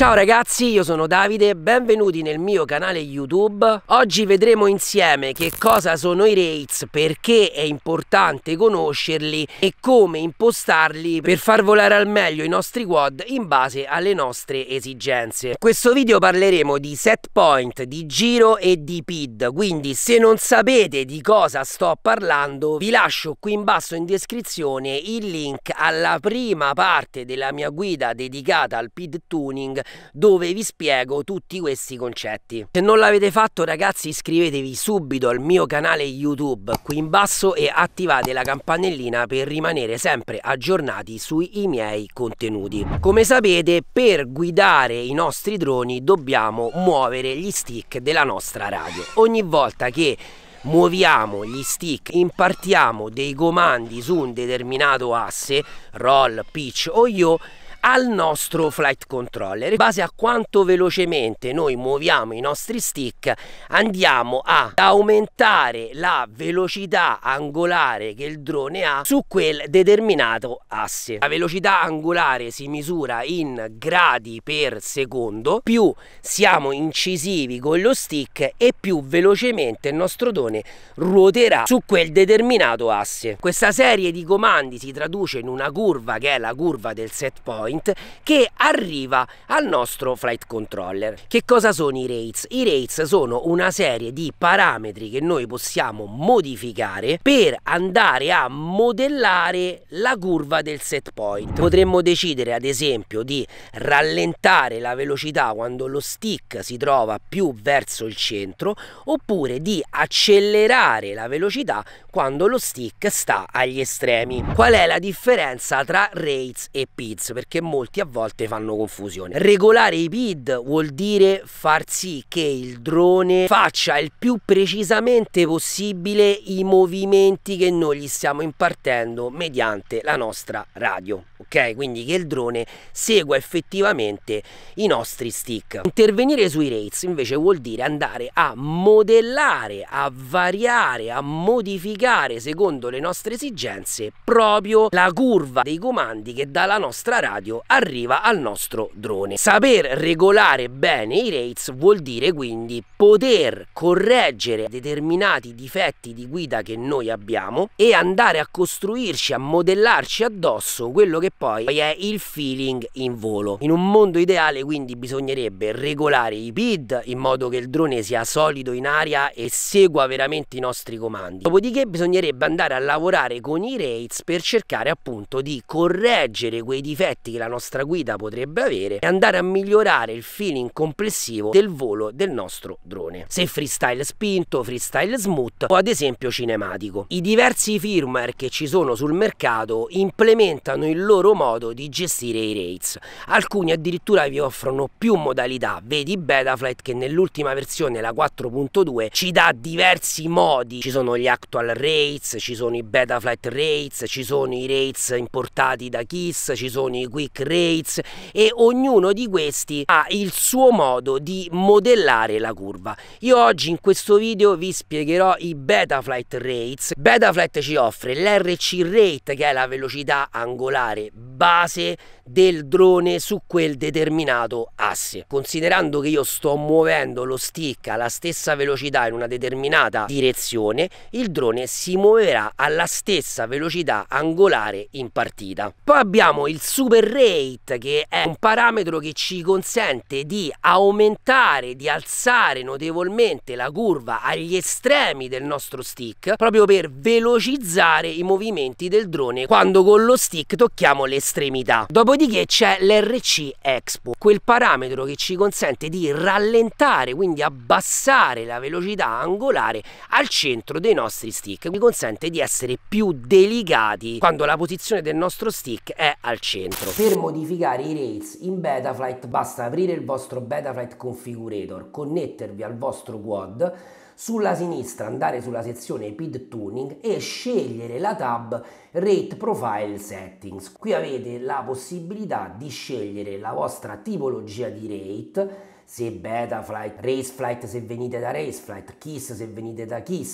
Ciao ragazzi, io sono Davide, benvenuti nel mio canale YouTube. Oggi vedremo insieme che cosa sono i rates, perché è importante conoscerli e come impostarli per far volare al meglio i nostri quad in base alle nostre esigenze. In questo video parleremo di set point, di giro e di PID, quindi se non sapete di cosa sto parlando vi lascio qui in basso in descrizione il link alla prima parte della mia guida dedicata al PID tuning, dove vi spiego tutti questi concetti. Se non l'avete fatto ragazzi, iscrivetevi subito al mio canale YouTube qui in basso e attivate la campanellina per rimanere sempre aggiornati sui miei contenuti. Come sapete, per guidare i nostri droni dobbiamo muovere gli stick della nostra radio. Ogni volta che muoviamo gli stick, impartiamo dei comandi su un determinato asse, roll, pitch o yaw, al nostro flight controller. In base a quanto velocemente noi muoviamo i nostri stick andiamo ad aumentare la velocità angolare che il drone ha su quel determinato asse. La velocità angolare si misura in gradi per secondo, più siamo incisivi con lo stick e più velocemente il nostro drone ruoterà su quel determinato asse. Questa serie di comandi si traduce in una curva che è la curva del set point, che arriva al nostro flight controller. Che cosa sono i rates? I rates sono una serie di parametri che noi possiamo modificare per andare a modellare la curva del set point. Potremmo decidere ad esempio di rallentare la velocità quando lo stick si trova più verso il centro, oppure di accelerare la velocità quando lo stick sta agli estremi. Qual è la differenza tra rates e PIDs? Perché molti a volte fanno confusione. Regolare i PID vuol dire far sì che il drone faccia il più precisamente possibile i movimenti che noi gli stiamo impartendo mediante la nostra radio, ok? Quindi che il drone segua effettivamente i nostri stick. Intervenire sui rates invece vuol dire andare a modellare, a variare, a modificare secondo le nostre esigenze proprio la curva dei comandi che dalla nostra radio arriva al nostro drone. Saper regolare bene i rates vuol dire quindi poter correggere determinati difetti di guida che noi abbiamo e andare a costruirci, a modellarci addosso quello che poi è il feeling in volo. In un mondo ideale quindi bisognerebbe regolare i PID in modo che il drone sia solido in aria e segua veramente i nostri comandi. Dopodiché bisognerebbe andare a lavorare con i rates per cercare appunto di correggere quei difetti che la nostra guida potrebbe avere e andare a migliorare il feeling complessivo del volo del nostro drone, se freestyle spinto, freestyle smooth o ad esempio cinematico. I diversi firmware che ci sono sul mercato implementano il loro modo di gestire i rates. Alcuni addirittura vi offrono più modalità, vedi Betaflight che nell'ultima versione, la 4.2, ci dà diversi modi. Ci sono gli actual rates, ci sono i Betaflight rates, ci sono i rates importati da Kiss, ci sono i quick rates e ognuno di questi ha il suo modo di modellare la curva. Io oggi in questo video vi spiegherò i Betaflight rates. Betaflight ci offre l'RC rate, che è la velocità angolare base del drone su quel determinato asse. Considerando che io sto muovendo lo stick alla stessa velocità in una determinata direzione, il drone si muoverà alla stessa velocità angolare in partita. Poi abbiamo il super rate, che è un parametro che ci consente di aumentare, di alzare notevolmente la curva agli estremi del nostro stick, proprio per velocizzare i movimenti del drone quando con lo stick tocchiamo l'estremità. Dopodiché c'è l'RC Expo, quel parametro che ci consente di rallentare, quindi abbassare la velocità angolare al centro dei nostri stick, mi consente di essere più delicati quando la posizione del nostro stick è al centro. Per modificare i rates in Betaflight basta aprire il vostro Betaflight Configurator, connettervi al vostro quad, sulla sinistra andare sulla sezione PID Tuning e scegliere la tab Rate Profile Settings. Qui avete la possibilità di scegliere la vostra tipologia di rate, se Betaflight, Raceflight se venite da Raceflight, Kiss se venite da Kiss,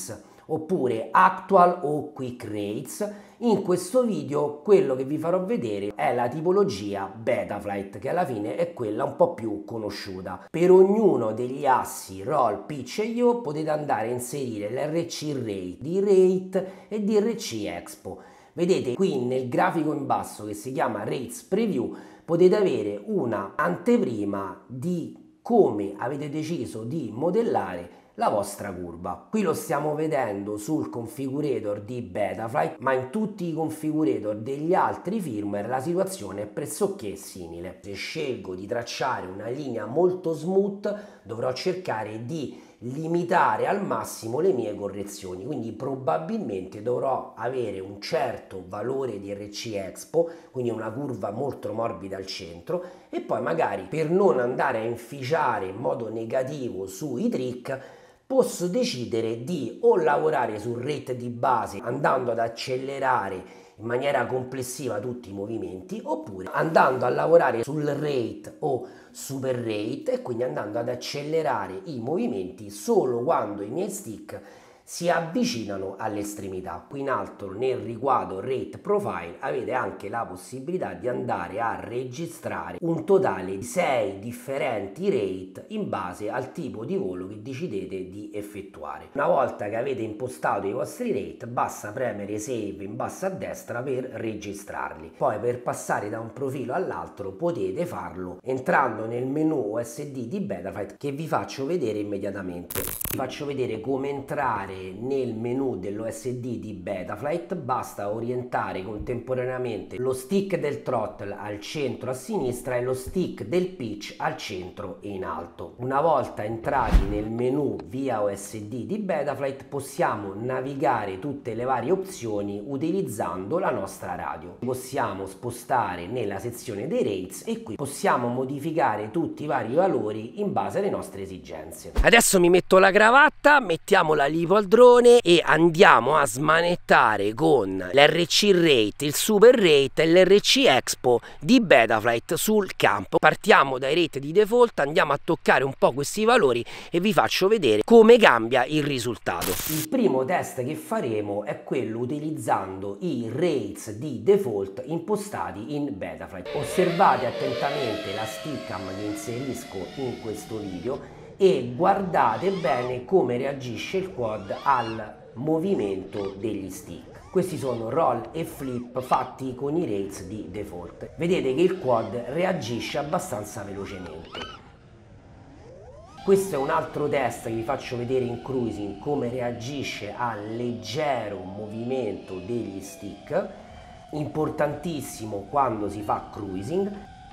oppure Actual o Quick Rates. In questo video quello che vi farò vedere è la tipologia Betaflight, che alla fine è quella un po' più conosciuta. Per ognuno degli assi Roll, Pitch e Yaw potete andare a inserire l'RC Rate, D-Rate e DRC Expo. Vedete qui nel grafico in basso che si chiama Rates Preview potete avere una anteprima di come avete deciso di modellare la vostra curva. Qui lo stiamo vedendo sul configurator di Betaflight, ma in tutti i configurator degli altri firmware la situazione è pressoché simile. Se scelgo di tracciare una linea molto smooth dovrò cercare di limitare al massimo le mie correzioni, quindi probabilmente dovrò avere un certo valore di RC Expo, quindi una curva molto morbida al centro, e poi magari per non andare a inficiare in modo negativo sui trick posso decidere di o lavorare sul rate di base andando ad accelerare in maniera complessiva tutti i movimenti, oppure andando a lavorare sul rate o super rate e quindi andando ad accelerare i movimenti solo quando i miei stick si avvicinano all'estremità. Qui in alto nel riquadro Rate Profile avete anche la possibilità di andare a registrare un totale di 6 differenti rate in base al tipo di volo che decidete di effettuare. Una volta che avete impostato i vostri rate basta premere Save in basso a destra per registrarli. Poi per passare da un profilo all'altro potete farlo entrando nel menu OSD di Betaflight che vi faccio vedere immediatamente. Vi faccio vedere come entrare nel menu dell'OSD di Betaflight. Basta orientare contemporaneamente lo stick del throttle al centro a sinistra e lo stick del pitch al centro e in alto. Una volta entrati nel menu via OSD di Betaflight possiamo navigare tutte le varie opzioni utilizzando la nostra radio. Possiamo spostare nella sezione dei rates e qui possiamo modificare tutti i vari valori in base alle nostre esigenze. Adesso mi metto la cravatta, mettiamo la lipo al drone e andiamo a smanettare con l'RC Rate, il Super Rate e l'RC Expo di Betaflight sul campo. Partiamo dai rate di default, andiamo a toccare un po' questi valori e vi faccio vedere come cambia il risultato. Il primo test che faremo è quello utilizzando i rates di default impostati in Betaflight. Osservate attentamente la stickcam che inserisco in questo video e guardate bene come reagisce il quad al movimento degli stick. Questi sono roll e flip fatti con i rates di default. Vedete che il quad reagisce abbastanza velocemente. Questo è un altro test che vi faccio vedere in cruising, come reagisce al leggero movimento degli stick, importantissimo quando si fa cruising.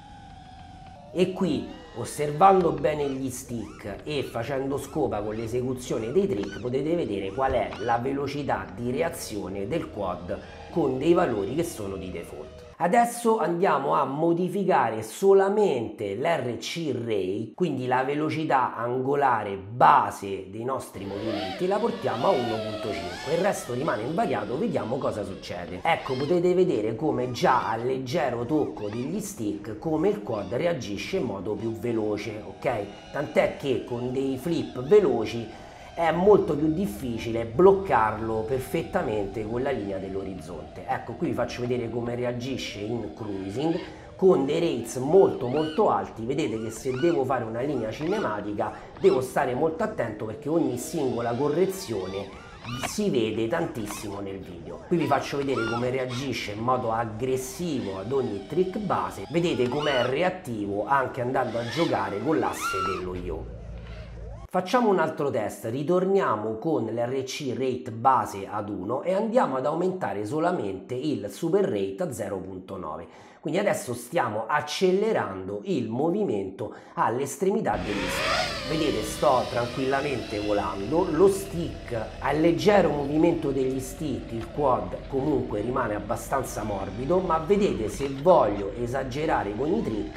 E qui, osservando bene gli stick e facendo scopa con l'esecuzione dei trick, potete vedere qual è la velocità di reazione del quad con dei valori che sono di default. Adesso andiamo a modificare solamente l'RC Rate, quindi la velocità angolare base dei nostri movimenti, la portiamo a 1.5, il resto rimane invariato, vediamo cosa succede. Ecco, potete vedere come già al leggero tocco degli stick come il quad reagisce in modo più veloce, ok? Tant'è che con dei flip veloci è molto più difficile bloccarlo perfettamente con la linea dell'orizzonte. Ecco, qui vi faccio vedere come reagisce in cruising con dei rates molto alti. Vedete che se devo fare una linea cinematica devo stare molto attento perché ogni singola correzione si vede tantissimo nel video. Qui vi faccio vedere come reagisce in modo aggressivo ad ogni trick base. Vedete com'è reattivo anche andando a giocare con l'asse dello yaw. Facciamo un altro test, ritorniamo con l'RC Rate base ad 1 e andiamo ad aumentare solamente il Super Rate a 0.9. Quindi adesso stiamo accelerando il movimento all'estremità degli stick. Vedete, sto tranquillamente volando, lo stick al leggero movimento degli stick, il quad comunque rimane abbastanza morbido, ma vedete, se voglio esagerare con i trick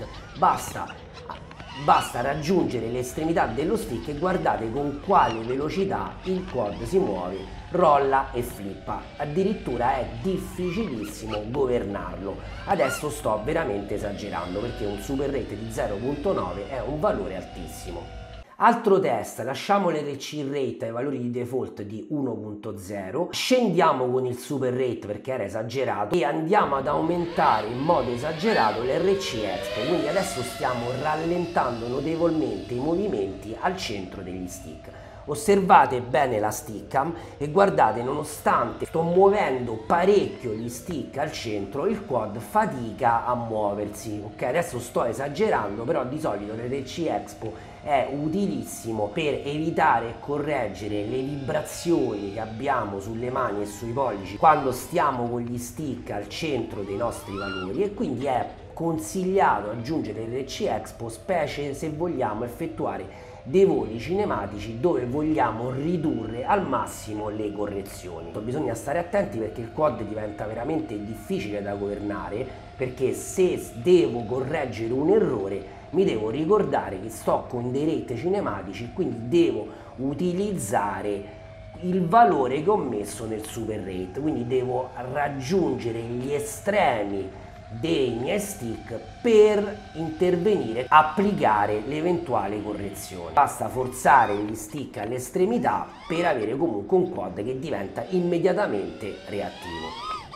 basta raggiungere l'estremità dello stick e guardate con quale velocità il quad si muove, rolla e flippa. Addirittura è difficilissimo governarlo. Adesso sto veramente esagerando perché un super rate di 0.9 è un valore altissimo. Altro test, lasciamo l'RC rate ai valori di default di 1.0, scendiamo con il super rate perché era esagerato e andiamo ad aumentare in modo esagerato l'RC expo, quindi adesso stiamo rallentando notevolmente i movimenti al centro degli stick. Osservate bene la stickcam e guardate, nonostante sto muovendo parecchio gli stick al centro, il quad fatica a muoversi. Ok, adesso sto esagerando, però di solito l'RC expo è utilissimo per evitare e correggere le vibrazioni che abbiamo sulle mani e sui pollici quando stiamo con gli stick al centro dei nostri valori, e quindi è consigliato aggiungere l'RC expo, specie se vogliamo effettuare dei voli cinematici dove vogliamo ridurre al massimo le correzioni. Bisogna stare attenti perché il quad diventa veramente difficile da governare, perché se devo correggere un errore mi devo ricordare che sto con dei rate cinematici, quindi devo utilizzare il valore che ho messo nel super rate, quindi devo raggiungere gli estremi dei miei stick per intervenire, applicare l'eventuale correzione. Basta forzare gli stick all'estremità per avere comunque un quad che diventa immediatamente reattivo.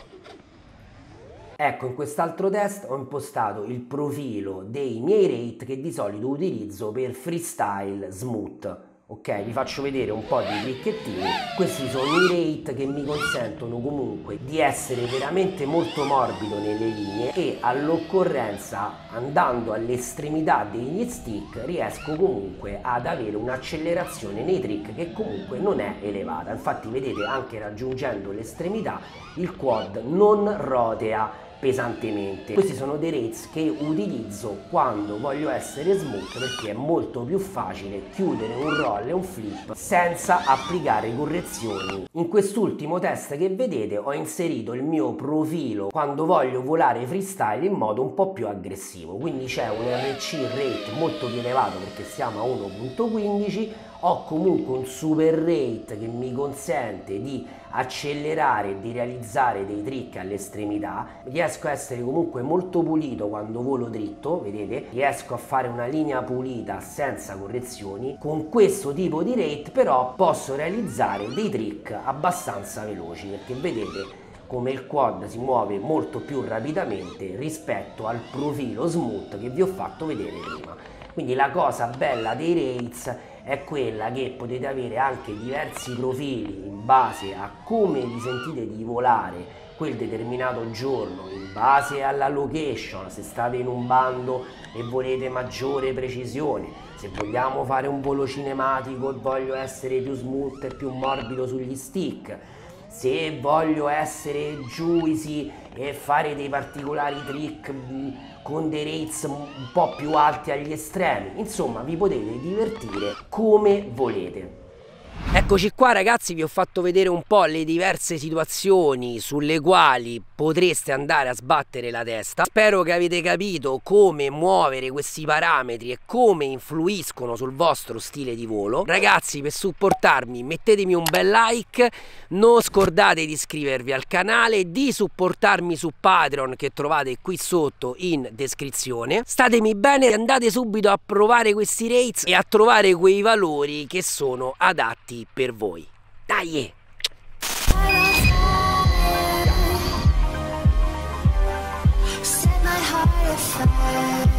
Ecco, in quest'altro test ho impostato il profilo dei miei rate che di solito utilizzo per freestyle smooth. Ok, vi faccio vedere un po' di clicchettini. Questi sono i rate che mi consentono comunque di essere veramente molto morbido nelle linee e all'occorrenza, andando all'estremità degli stick, riesco comunque ad avere un'accelerazione nei trick che comunque non è elevata. Infatti vedete, anche raggiungendo l'estremità il quad non rotea pesantemente. Questi sono dei rates che utilizzo quando voglio essere smooth, perché è molto più facile chiudere un roll e un flip senza applicare correzioni. In quest'ultimo test che vedete ho inserito il mio profilo quando voglio volare freestyle in modo un po' più aggressivo, quindi c'è un RC rate molto più elevato perché siamo a 1.15, ho comunque un super rate che mi consente di accelerare e di realizzare dei trick all'estremità, riesco a essere comunque molto pulito quando volo dritto, vedete, riesco a fare una linea pulita senza correzioni. Con questo tipo di rate però posso realizzare dei trick abbastanza veloci, perché vedete come il quad si muove molto più rapidamente rispetto al profilo smooth che vi ho fatto vedere prima. Quindi la cosa bella dei rates è quella che potete avere anche diversi profili in base a come vi sentite di volare quel determinato giorno, in base alla location, se state in un bando e volete maggiore precisione, se vogliamo fare un volo cinematico e voglio essere più smooth e più morbido sugli stick, se voglio essere juicy e fare dei particolari trick con dei rates un po' più alti agli estremi. Insomma, vi potete divertire come volete. Eccoci qua ragazzi, vi ho fatto vedere un po' le diverse situazioni sulle quali potreste andare a sbattere la testa. Spero che avete capito come muovere questi parametri e come influiscono sul vostro stile di volo. Ragazzi, per supportarmi mettetemi un bel like, non scordate di iscrivervi al canale, di supportarmi su Patreon che trovate qui sotto in descrizione. Statemi bene e andate subito a provare questi rates e a trovare quei valori che sono adatti per voi. Dai! Set my heart afire.